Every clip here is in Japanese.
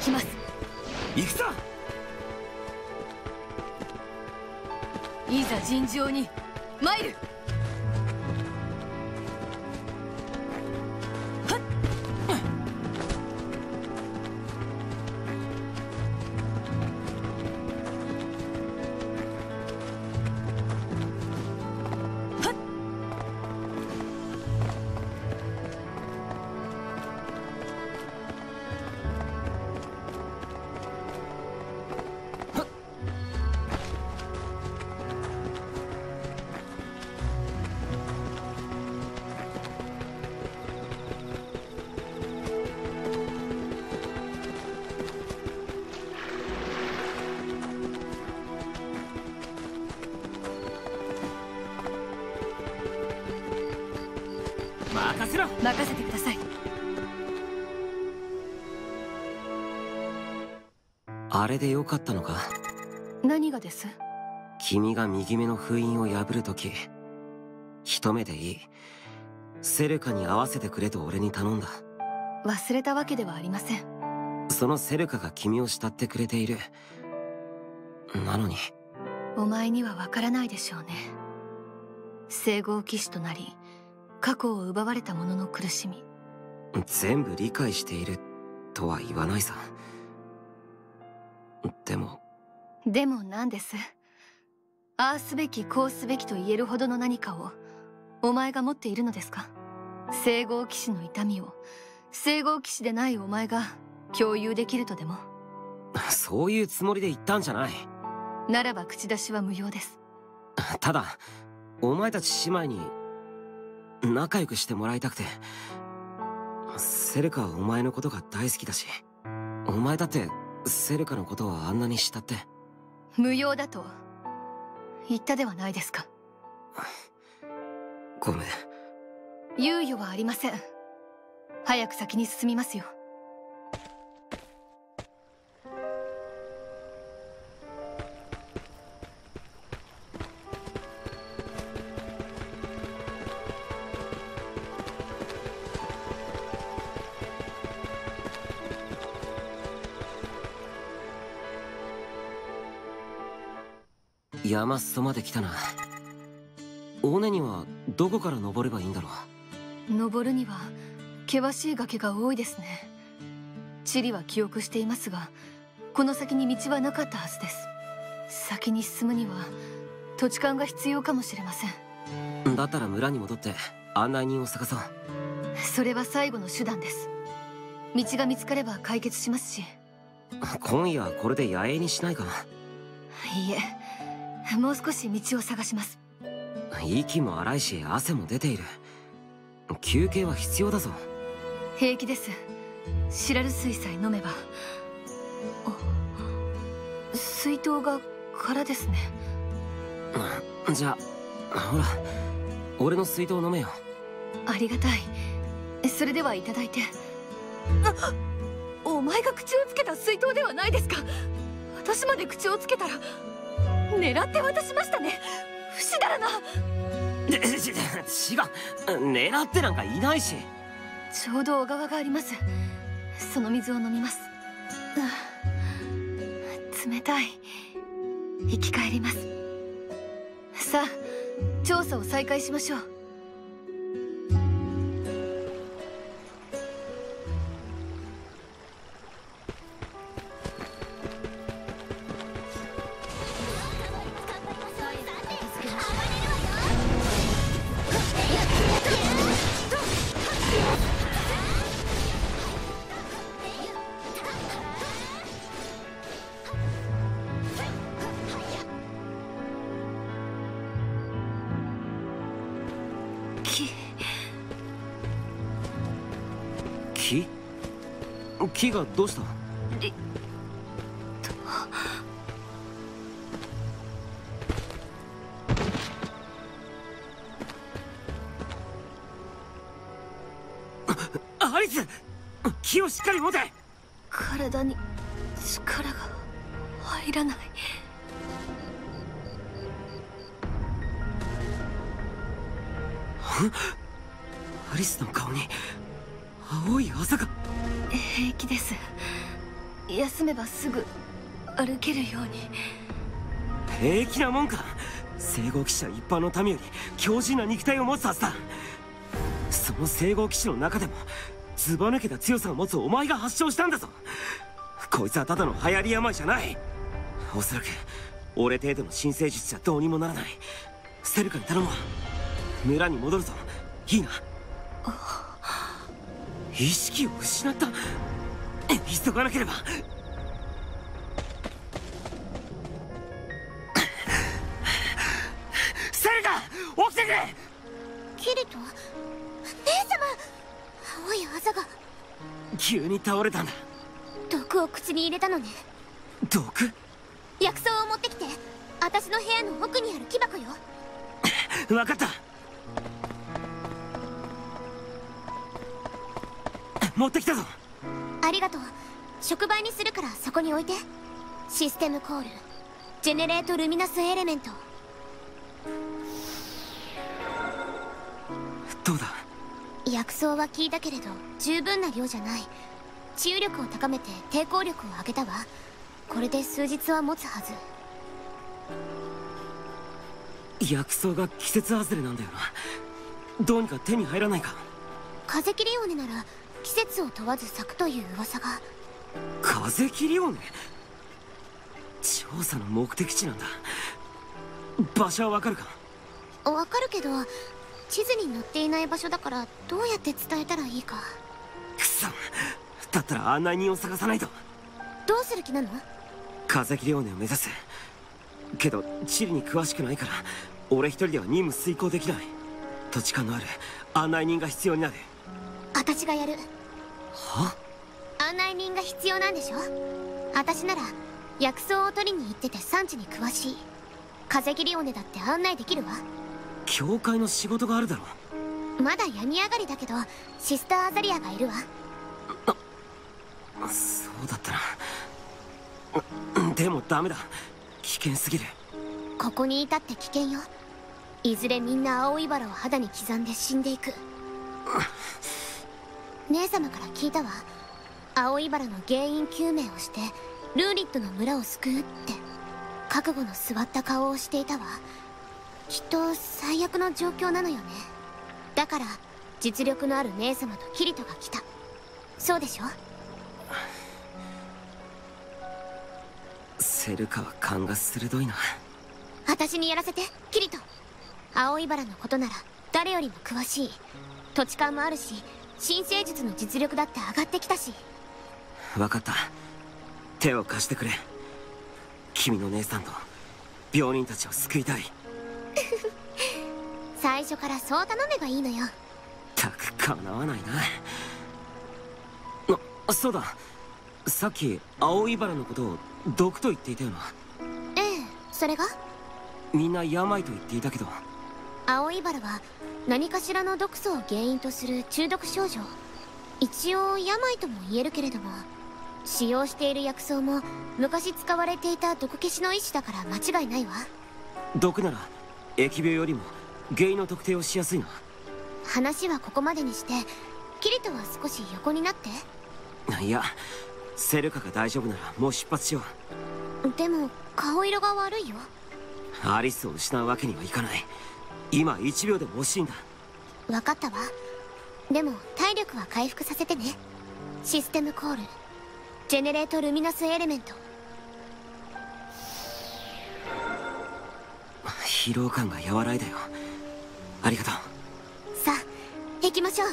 きます。 行くぞ。 いざ尋常に参る。任せてください。 あれでよかったのか。 何がです？ 君が右目の封印を破るとき、一目でいい、セルカに会わせてくれと俺に頼んだ。 忘れたわけではありません。 そのセルカが君を慕ってくれている。なのにお前にはわからないでしょうね。聖号騎士となり過去を奪われた者の苦しみ。 全部理解しているとは言わないさ。でも何です？ああすべきこうすべきと言えるほどの何かをお前が持っているのですか？聖号騎士の痛みを聖号騎士でないお前が共有できるとでも？ そういうつもりで言ったんじゃない。 ならば口出しは無用です。 ただお前たち姉妹に仲良くしてもらいたくて。セルカはお前のことが大好きだし、お前だってセルカのことをあんなに慕って。 無用だと言ったではないですか。 ごめん。 猶予はありません。早く先に進みますよ。 山裾まで来たな。尾根にはどこから登ればいいんだろう。登るには険しい崖が多いですね。地理は記憶していますが、この先に道はなかったはずです。先に進むには土地勘が必要かもしれません。 だったら村に戻って案内人を探そう。 それは最後の手段です。道が見つかれば解決しますし。 今夜はこれで野営にしないか。 いいえ、もう少し道を探します。 息も荒いし汗も出ている。休憩は必要だぞ。 平気です。シラル水さえ飲めば。水筒が空ですね。 じゃあほら、俺の水筒飲めよ。 ありがたい。それではいただいて。お前が口をつけた水筒ではないですか。私まで口をつけたら狙って渡しましたね。不死だらな。 違う、狙ってなんかいないし。 ちょうど小川があります。その水を飲みます。冷たい。生き返ります。さあ調査を再開しましょう。 木がどうした？アリス、木をしっかり持て。 体に力が入らない。 アリスの顔に青いあざが。 平気です。 休めばすぐ歩けるように。 平気なもんか。聖号騎士は一般の民より強靭な肉体を持つはずだ。その聖号騎士の中でもずば抜けた強さを持つお前が発症したんだぞ。こいつはただの流行り病じゃない。おそらく俺程度の新生術じゃどうにもならない。セルカに頼むわ。村に戻るぞ。いいな。意識を失った。急がなければ。セルカ、起きてくれ。 キリト、姉様。青いあざが。 急に倒れたんだ。 毒を口に入れたのね。 毒？ 薬草を持ってきて。私の部屋の奥にある木箱よ。 分かった。持ってきたぞ。 ありがとう。触媒にするからそこに置いて。システムコールジェネレートルミナスエレメント。 どうだ。 薬草は効いたけれど十分な量じゃない。治癒力を高めて抵抗力を上げたわ。これで数日は持つはず。 薬草が季節外れなんだよな。どうにか手に入らないか。 風切りオネなら季節を問わず咲くという噂が。 風切りをね。調査の目的地なんだ。場所はわかるか？ わかるけど地図に載っていない場所だからどうやって伝えたらいいか。 くそ、だったら案内人を探さないと。 どうする気なの？ 風切り尾根を目指す。けど地理に詳しくないから俺一人では任務遂行できない。土地勘のある案内人が必要になる。 私がやる。 は？ 案内人が必要なんでしょ。私なら薬草を取りに行ってて産地に詳しい。風切り尾根だって案内できるわ。 教会の仕事があるだろ。 まだ病み上がりだけどシスターアザリアがいるわ。 そうだったな。でもダメだ。危険すぎる。 ここにいたって危険よ。いずれみんな青いバラを肌に刻んで死んでいく。姉様から聞いたわ。青いバラの原因究明をしてルーリットの村を救うって。覚悟の座った顔をしていたわ。きっと最悪の状況なのよね。だから実力のある姉様とキリトが来た。そうでしょ。 セルカは勘が鋭いな。 私にやらせてキリト。青いバラのことなら誰よりも詳しい。土地勘もあるし新生術の実力だって上がってきたし。 分かった。手を貸してくれ。君の姉さんと病人たちを救いたい。 最初からそう頼めばいいのよ。 たくかなわないな。そうだ、さっき青いバラのことを毒と言っていたよな。 ええ、それがみんな病と言っていたけど。 青いバラは何かしらの毒素を原因とする中毒症状。一応病とも言えるけれども、使用している薬草も昔使われていた毒消しの一種だから間違いないわ。 毒なら疫病よりも原因の特定をしやすいな。 話はここまでにしてキリトは少し横になって。 いや、セルカが大丈夫ならもう出発しよう。 でも顔色が悪いよ。 アリスを失うわけにはいかない。今1秒でも惜しいんだ。 分かったわ。でも体力は回復させてね。システムコールジェネレートルミナスエレメント。 疲労感が和らいだよ。ありがとう。 さあ行きましょう。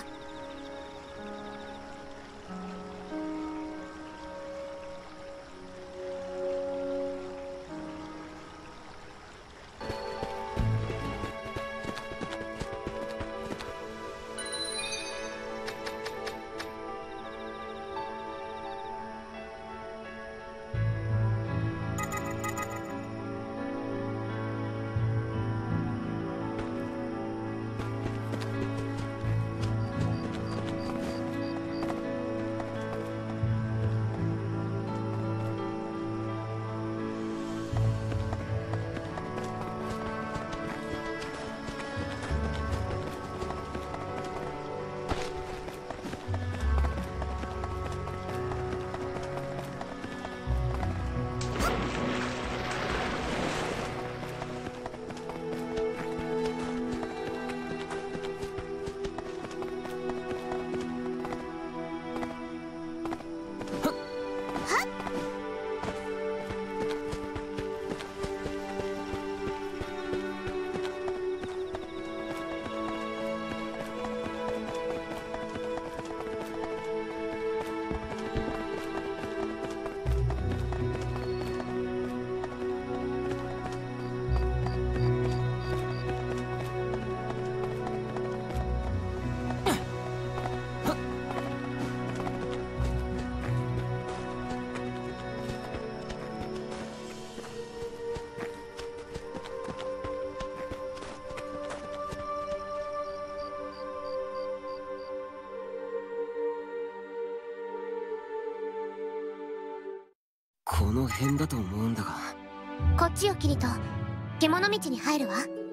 の辺だと思うんだが。 こっちよキリト。獣道に入るわ。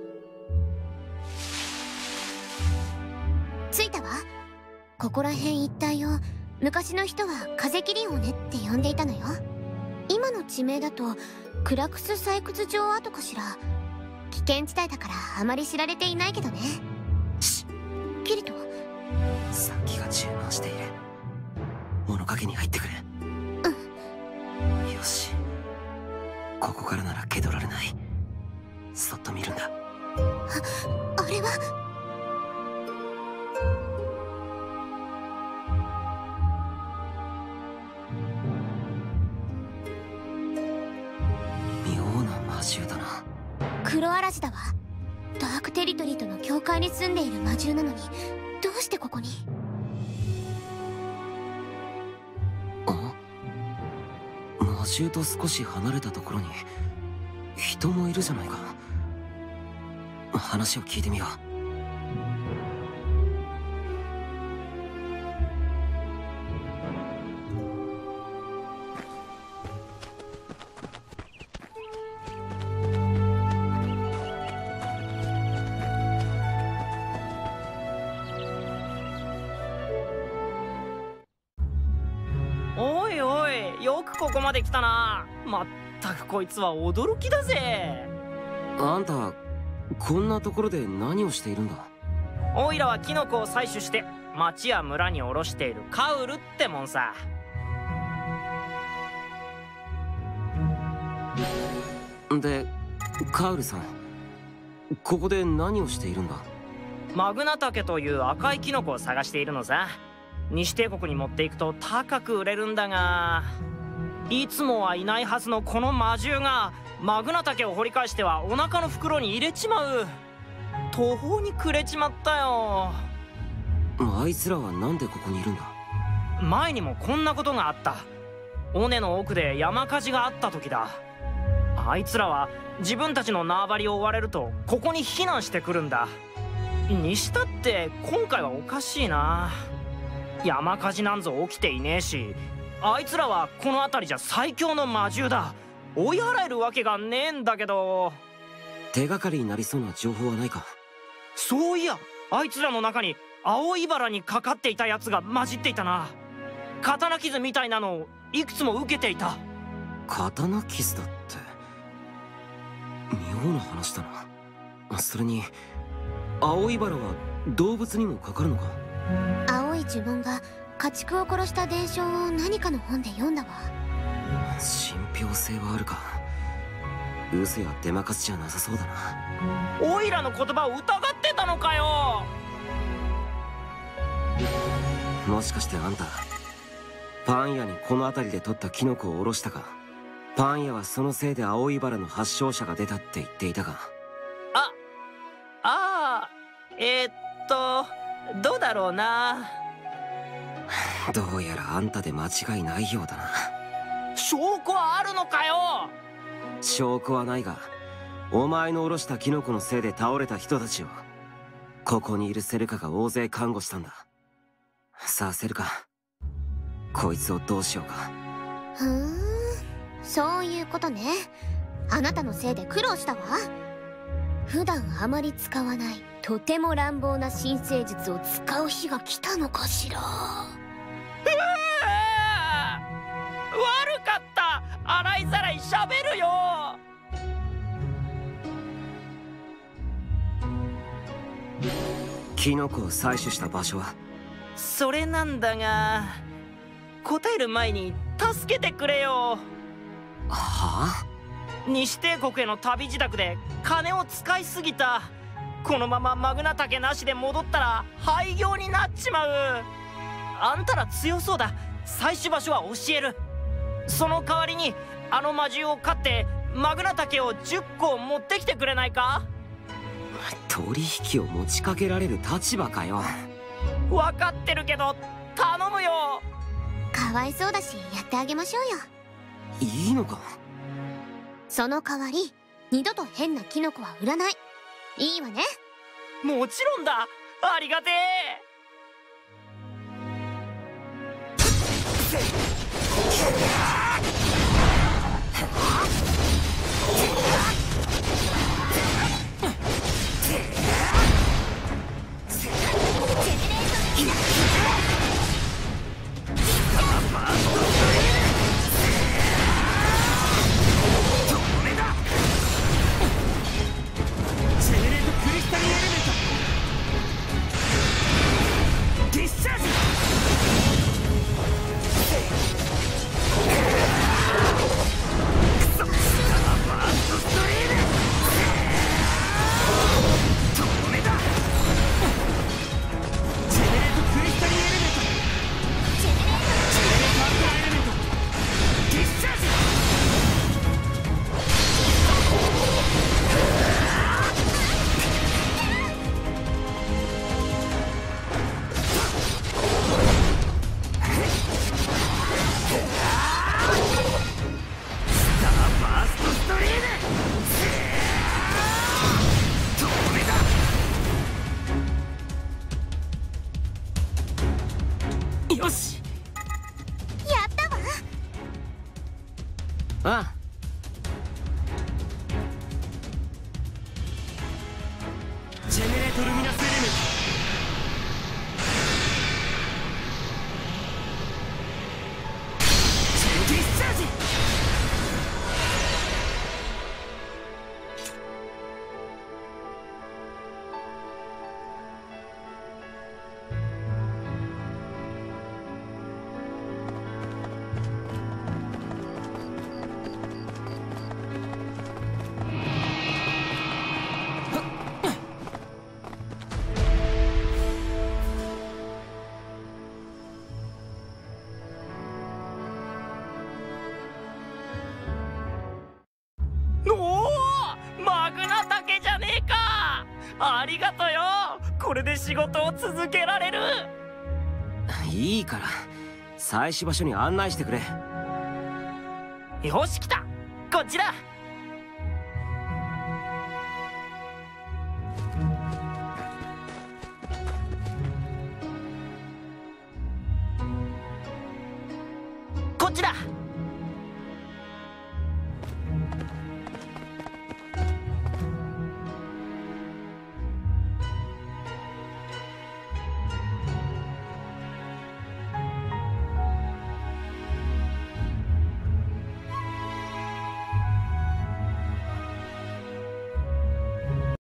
着いたわ。ここら辺一帯を昔の人は風切り尾根って呼んでいたのよ。今の地名だとクラクス採掘場跡かしら。危険地帯だからあまり知られていないけどね。キリト、 先が充満している。物陰に入ってくれ。よし、ここからなら気取られない。そっと見るんだ。 あれは。 妙な魔獣だな。 黒嵐だわ。ダークテリトリーとの境界に住んでいる魔獣なのにどうしてここに。 魔獣と少し離れたところに人もいるじゃないか。話を聞いてみよう。 おいおい、よくここまで来たな。まったくこいつは驚きだぜ。 あんたこんなところで何をしているんだ。 オイラはキノコを採取して町や村に卸しているカウルってもんさ。 で、カウルさん、ここで何をしているんだ。 マグナタケという赤いキノコを探しているのさ。西帝国に持っていくと高く売れるんだが、いつもはいないはずのこの魔獣がマグナタケを掘り返してはお腹の袋に入れちまう。途方に暮れちまったよ。 あいつらはなんでここにいるんだ。 前にもこんなことがあった。尾根の奥で山火事があった時だ。あいつらは自分たちの縄張りを追われるとここに避難してくるんだ。にしたって今回はおかしいな。山火事なんぞ起きていねえし、あいつらはこの辺りじゃ最強の魔獣だ。追い払えるわけがねえんだけど。 手がかりになりそうな情報はないか。 そういや、あいつらの中に青いバラにかかっていたやつが混じっていたな。刀傷みたいなのをいくつも受けていた。 刀傷だって妙な話だな。それに青いバラは動物にもかかるのか。 青い呪文が家畜を殺した伝承を何かの本で読んだわ。 信憑性はあるか。嘘や出まかすじゃなさそうだな。 オイラの言葉を疑ってたのかよ。 もしかしてあんたパン屋にこの辺りで取ったキノコをおろしたか。パン屋はそのせいで青いバラの発症者が出たって言っていたが。 どうだろうな。 どうやらあんたで間違いないようだな。 証拠はあるのかよ。 証拠はないが、お前のおろしたキノコのせいで倒れた人たちをここにいるセルカが大勢看護したんだ。さあセルカ、こいつをどうしようか。 そういうことね。あなたのせいで苦労したわ。普段あまり使わないとても乱暴な新生術を使う日が来たのかしら。 悪かった。洗いざらい喋るよ。 キノコを採取した場所は。 それなんだが、答える前に助けてくれよ。 はあ。 西帝国への旅支度で金を使いすぎた。このままマグナタケなしで戻ったら廃業になっちまう。あんたら強そうだ。採取場所は教える。その代わりにあの魔獣を飼ってマグナタケを10個持ってきてくれないか。 取引を持ちかけられる立場かよ。 分かってるけど頼むよ。 かわいそうだしやってあげましょうよ。 いいのか。 その代わり二度と変なキノコは売らない。いいわね。 もちろんだ。ありがてえ。 ジェネレートルミナスエレメントジェンディスチャージ。 おお、マグナ竹じゃねえか。ありがとよ。これで仕事を続けられる。 いいから採取場所に案内してくれ。 よし、来た。こっちだ。こっちだ。